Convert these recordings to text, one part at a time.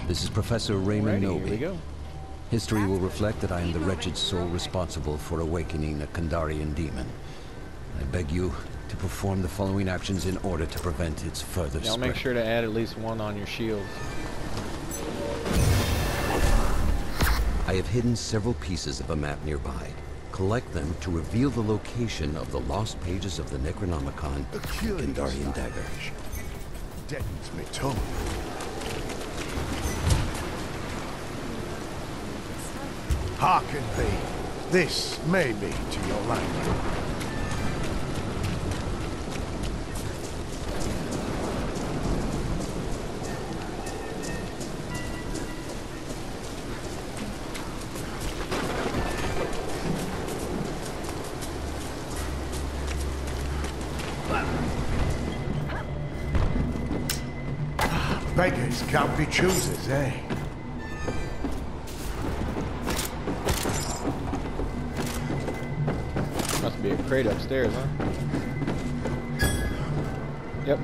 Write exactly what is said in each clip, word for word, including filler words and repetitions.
This is Professor Raymond Alrighty, Noby. here we go. History will reflect that I am the wretched soul responsible for awakening a Kandarian demon. I beg you to perform the following actions in order to prevent its further Yeah, I'll spread. make sure to add at least one on your shields. I have hidden several pieces of a map nearby. Collect them to reveal the location of the lost pages of the Necronomicon Kandarian dagger. Deadens me tongue. Hearken thee. This may be to your liking. Beggars can't be choosers, eh? Must be a crate upstairs, huh? Yep.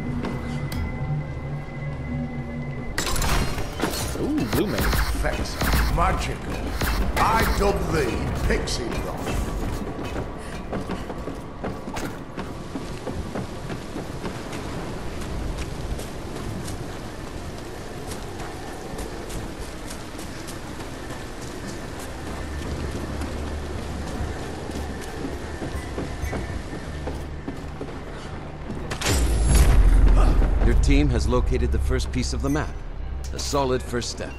Ooh, blue man. Effects are magical. I dub thee Pixie Rock. Your team has located the first piece of the map. A solid first step.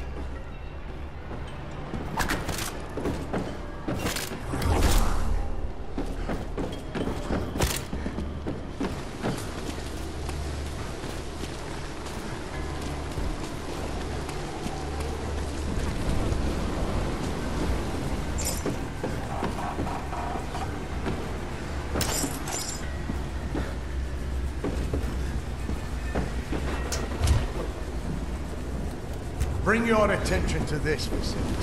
Bring your attention to this vicinity.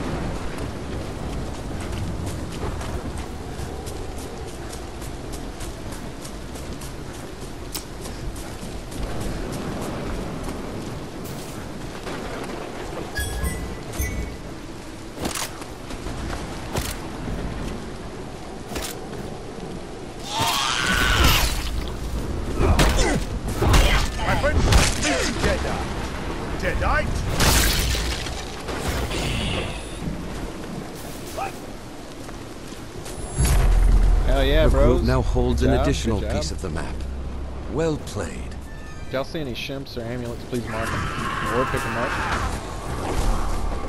My friend, this is Deadeye. Deadeye? Hell yeah, Your bros. group now holds Good an job, additional good job. piece of the map. Well played. If y'all see any shimps or amulets, please mark them. Or pick them up.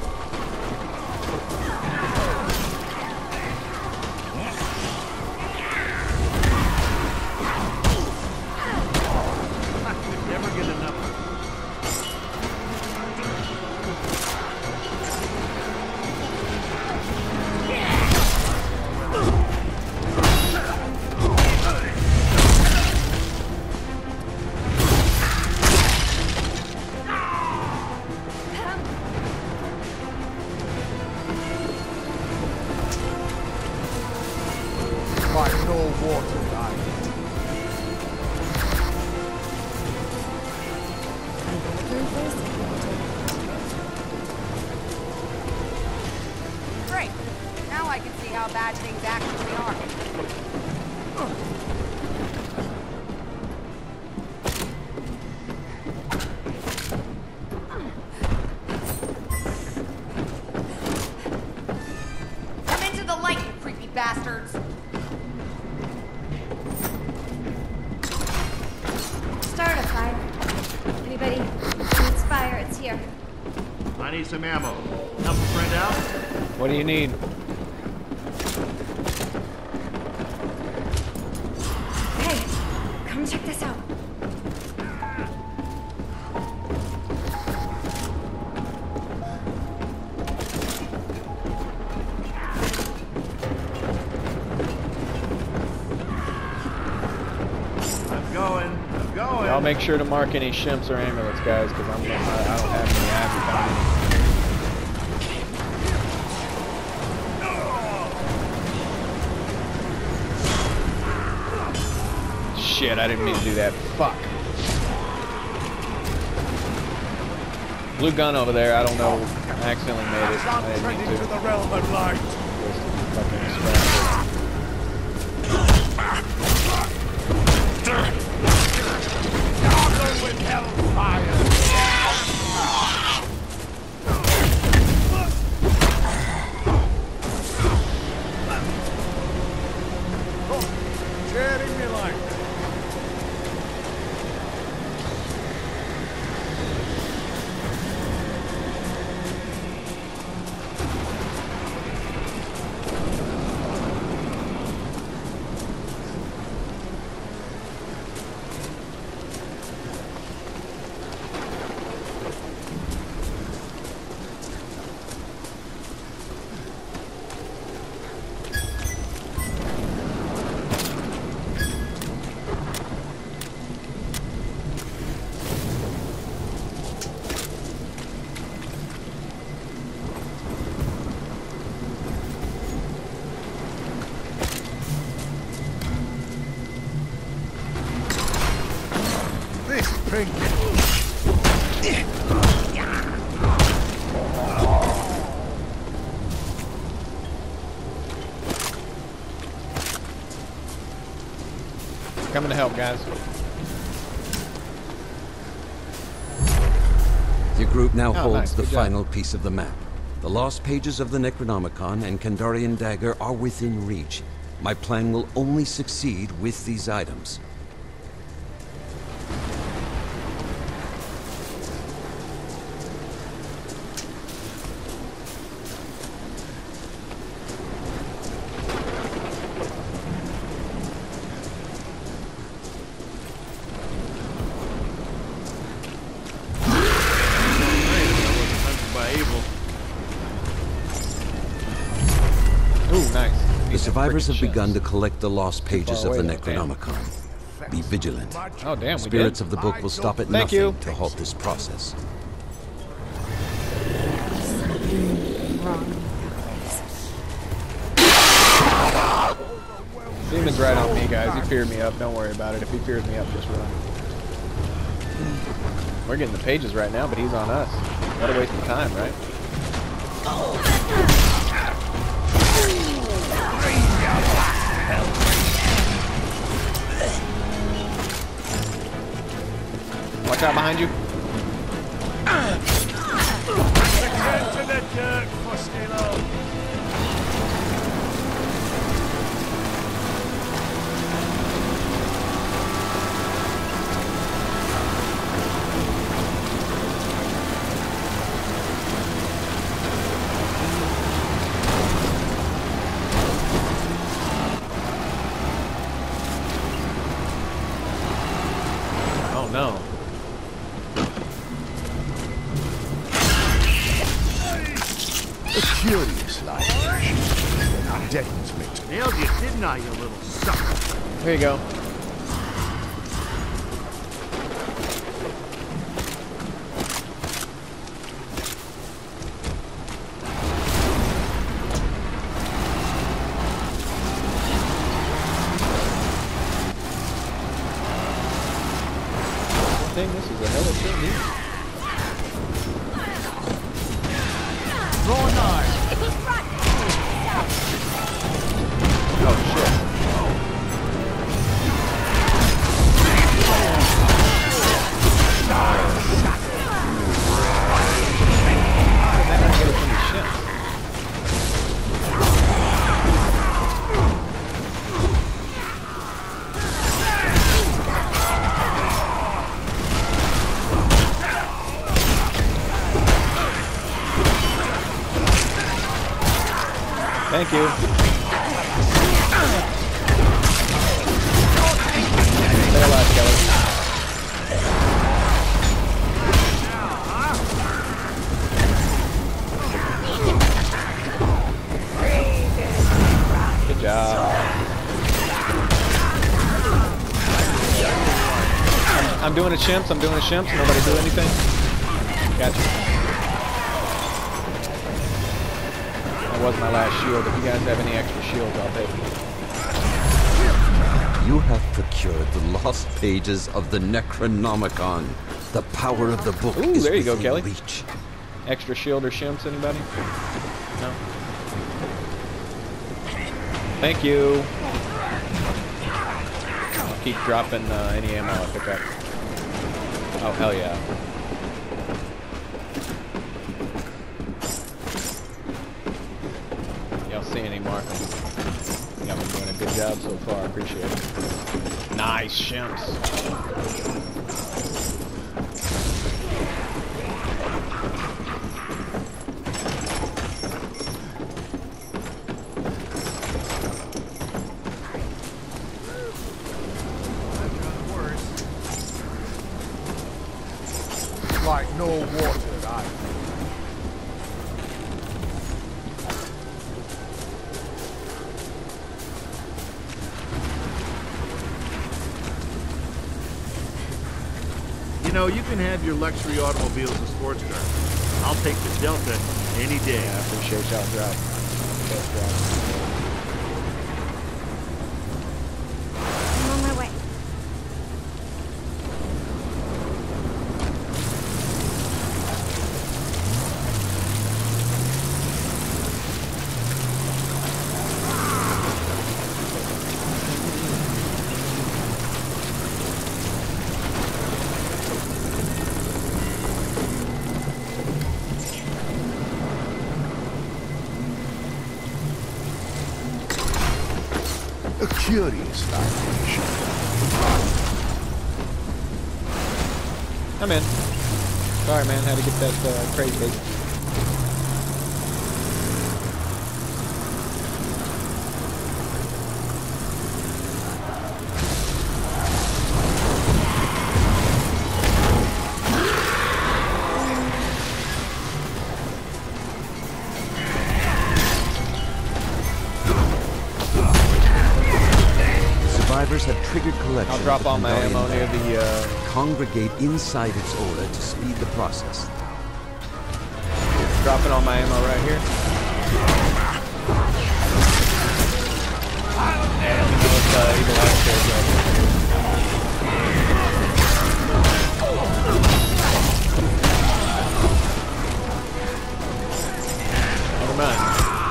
Never get enough. By no water line. Great. Now I can see how bad things actually are. Come into the light, you creepy bastards! Start a fire. Anybody needs fire, it's here. I need some ammo. Help a friend out? What do you need? Hey, come check this out. I'm going. I'm going. Y'all make sure to mark any shimps or amulets, guys, because I'm I, I don't have any. I haven't found any. Shit, I didn't mean to do that. Fuck. Blue gun over there. I don't know. I accidentally made it. I didn't Ready mean to to. the realm of light. Fucking distracted. Gargle with hellfire. Sharing me like pink. Coming to help, guys. Your group now Oh, holds nice. the Good job. final piece of the map. The lost pages of the Necronomicon and Kandarian dagger are within reach. My plan will only succeed with these items. Ooh, nice. The survivors have Freaking begun to chest. collect the lost pages far of the away, though, damn. Necronomicon. Be vigilant. Oh, damn, we Spirits did. of the book will stop at Thank nothing you. to halt this process. Demon's right on me, guys. He feared me up. Don't worry about it. If he fears me up, just run. We're getting the pages right now, but he's on us. What a waste of time, right? Watch out behind you. Return to the dirt, Fustilo. Oh no. A curious light. That deadens me. Nailed you, didn't I, you little sucker? Here you go. I think this is a hell of a thing. Draw nigh. Oh shit. Thank you. Stay alive, Kelly. Good job. I'm, I'm doing a chimps. I'm doing a chimps. Nobody do anything. Gotcha. That was my last shield. If you guys have any extra shields, I'll take them. You have procured the lost pages of the Necronomicon. The power of the book Ooh, is there you go, within Kelly. reach. Extra shield or shimps, anybody? No? Thank you. I'll keep dropping uh, any ammo I pick up. Oh, hell yeah. Y'all see any marker? Y'all been doing a good job so far. I appreciate it. Nice shimps. Like no water, I You know, you can have your luxury automobiles and sports cars. I'll take the Delta any day. Yeah, I appreciate y'all driving. Test drive. I'm on my way. a curious location. I'm in. Sorry, man. Had to get that uh, crate bait. Survivors have triggered collection. I'll drop of all my Kandarian ammo near data. the. Uh, Congregate inside its aura to speed the process. dropping all my ammo right here. And let me know if uh, Evil Eye stays right here. Never mind.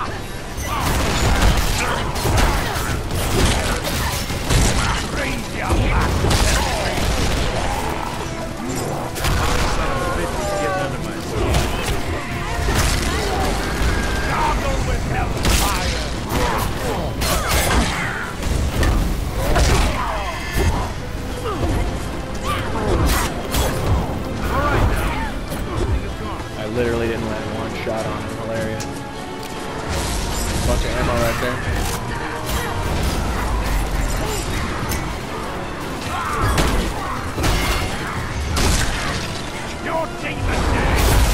Literally didn't land one shot on him. Hilarious. Bunch of ammo right there. Your demon day!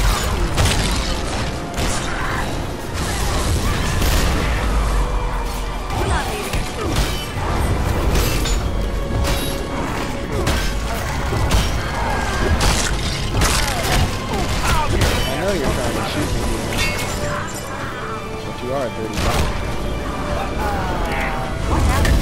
We're not leaving it. I know you're trying to shoot me, demon. But you are a dirty dog. What happened?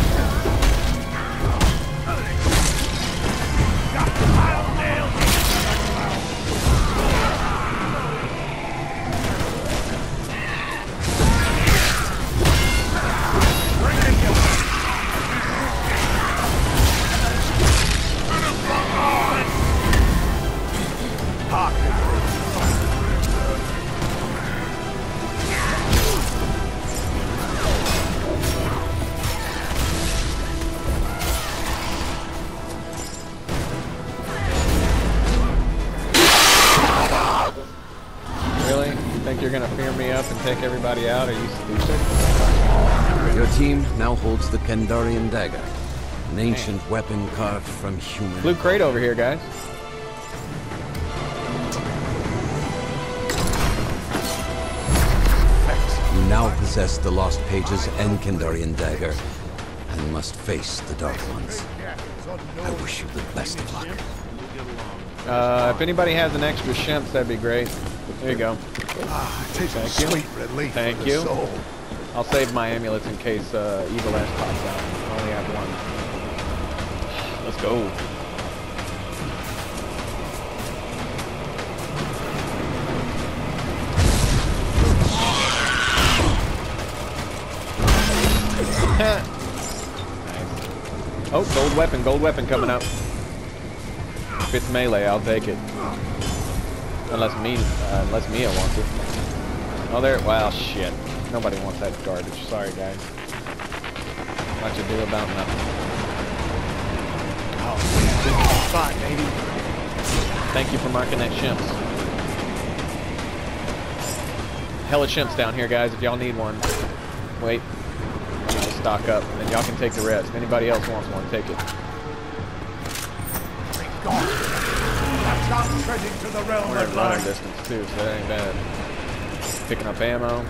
Really? You think you're gonna fear me up and take everybody out? Are you stupid? Your team now holds the Kandarian dagger, an ancient weapon carved from human. Blue crate over here, guys. You now possess the lost pages and Kandarian dagger, and must face the Dark Ones. I wish you the best of luck. Uh, if anybody has an extra shimp, that'd be great. There you go. Ah, it takes a Thank you. sweet relief Thank for the you. soul. I'll save my amulets in case uh, Evil Ass pops out. I only have one. Let's go. Oh, gold weapon, gold weapon coming up. If it's melee, I'll take it. Unless me, uh, unless Mia wants it. Oh, there. Wow, shit. Nobody wants that garbage. Sorry, guys. Much ado about nothing. Oh, yeah, this is the spot, baby. Thank you for marking that shimps. Hella shimps down here, guys. If y'all need one, wait. I'm gonna stock up, and then y'all can take the rest. If anybody else wants one, take it. God, that's not treading to the realm We're at of running light. distance too, so that ain't bad. Picking up ammo.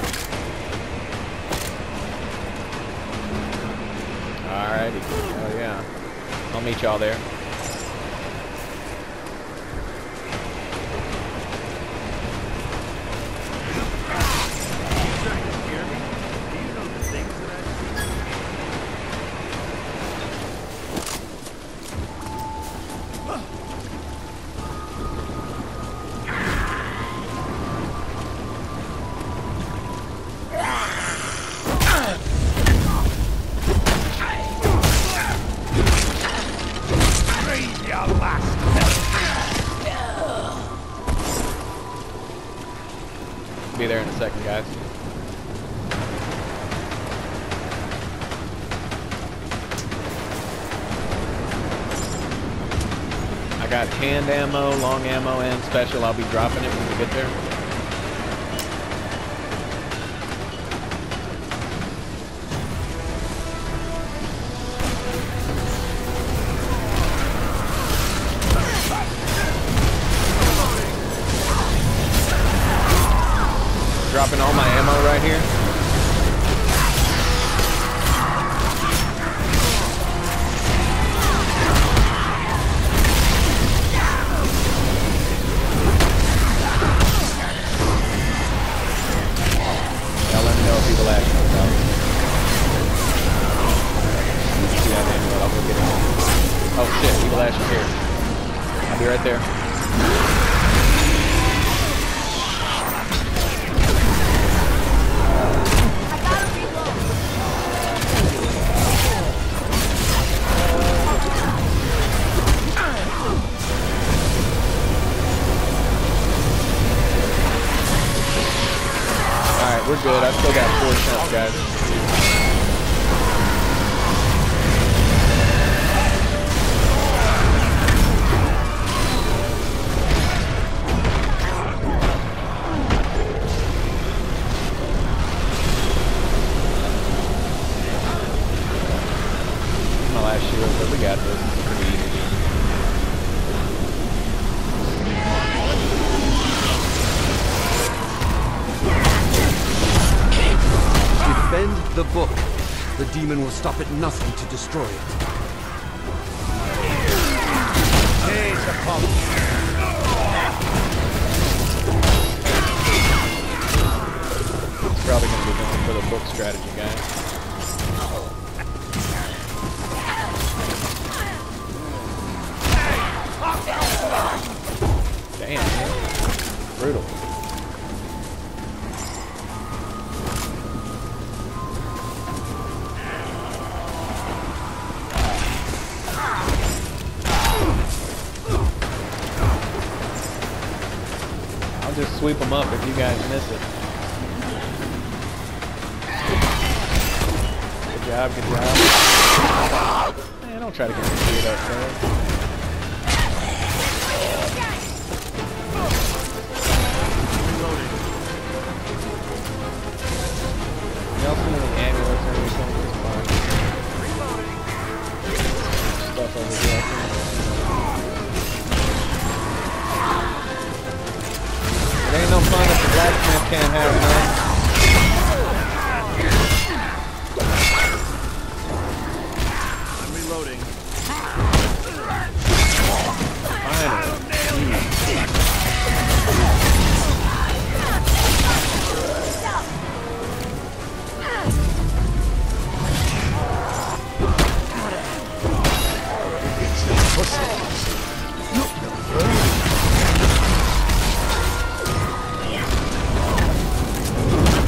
Alrighty. Oh yeah. I'll meet y'all there. Be there in a second, guys. I got hand ammo, long ammo, and special. I'll be dropping it when we get there. Dropping all my ammo right here. Now let me know if people ask me about it. Yeah, man, I'll go get it. Oh shit, Evil Ash is here. I'll be right there. We're good. I still got four shots, guys. My last shield, but we got this. It's pretty easy. Defend the book. The demon will stop at nothing to destroy it. Here's the pump. It's probably going to be going for the book strategy, guys. Damn, man. Brutal. Just sweep them up if you guys miss it. Good job, good job. Man, don't try to get me screwed up, man. Y'all see any amulets or anything? It's fine. Stuff over here. It ain't no fun if the blacksmith can't have none. I'm reloading. Finally.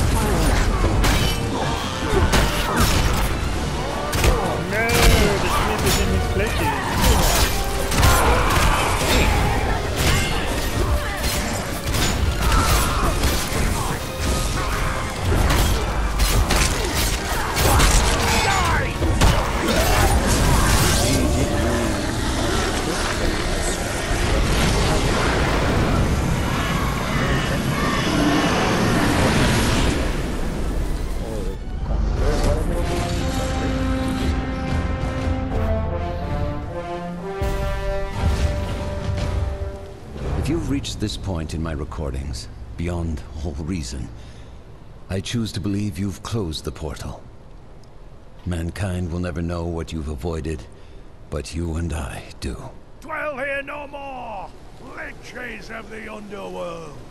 No, the reached this point in my recordings, beyond all reason, I choose to believe you've closed the portal. Mankind will never know what you've avoided, but you and I do. Dwell here no more! Leches of the underworld!